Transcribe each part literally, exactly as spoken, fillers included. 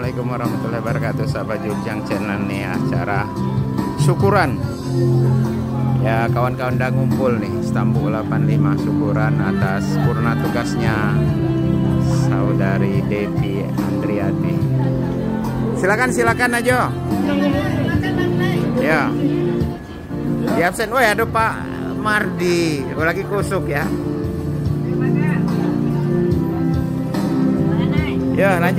Assalamualaikum warahmatullahi wabarakatuh. Sahabat Jujang channel nih, acara syukuran ya, kawan-kawan udah ngumpul nih. Istanbul delapan puluh lima syukuran atas purna tugasnya saudari Devi Andriati. Silakan silakan aja ya, di absen. Woi, ada Pak Mardi lagi kusuk ya. Ya, lanjut.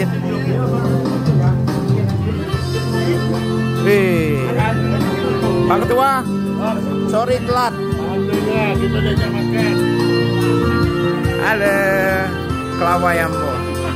Wih, Pak Ketua, sorry telat. Alhamdulillah, kita udah makan. Ada kelapa yambo.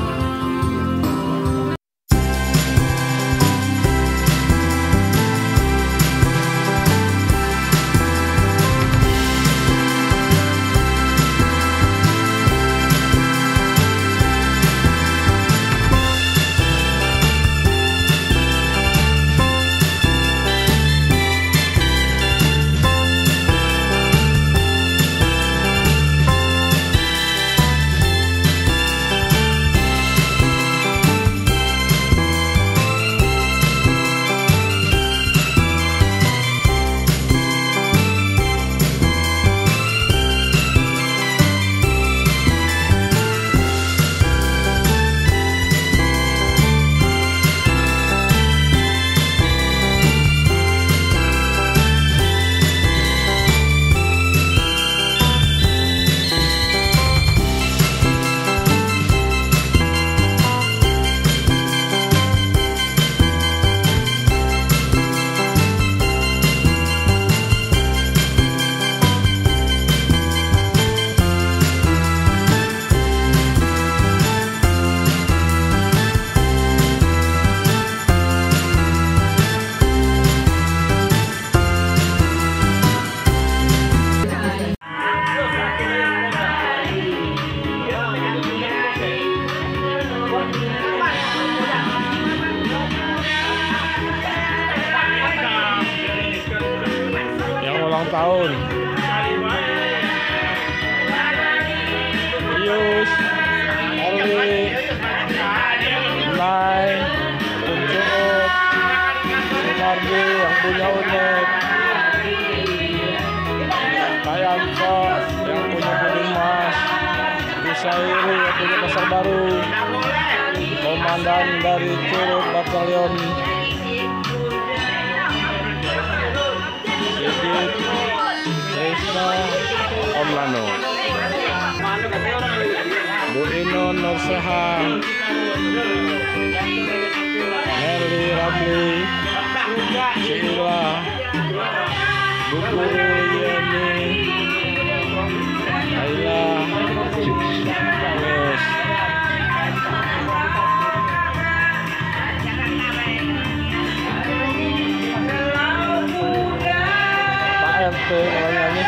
Tahun Yus Erwi Nai Kuncup Sunardi yang punya unit Kayanto yang punya budi emas, Kusairi yang punya pasar baru, komandan dari Curug Batalion Sigit Krisna Omlano, Bu Inon Nurseha, Nelly Ramli, Cila, Bu Guru Yeni, Ayla, Yes. Pak R T namanya nih.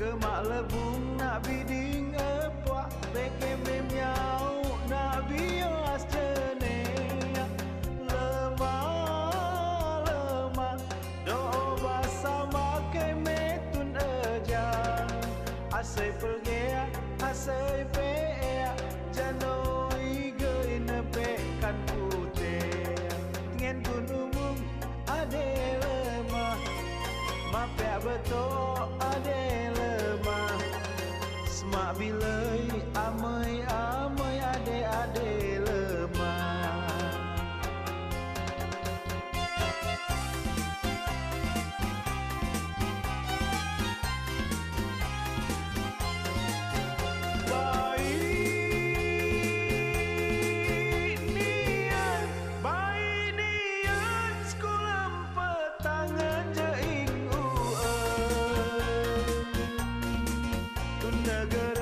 Kemak lebung nak biding epuak, beke memnyau nak bias jenek. Lemah lemah doa basa make metun ejang. Asai pergi asai pe janoi gein pekan putih. Ngen gunung ade lemah, mapek betul ade lemah. Semak bilai amai amai ade ade lemah. Negara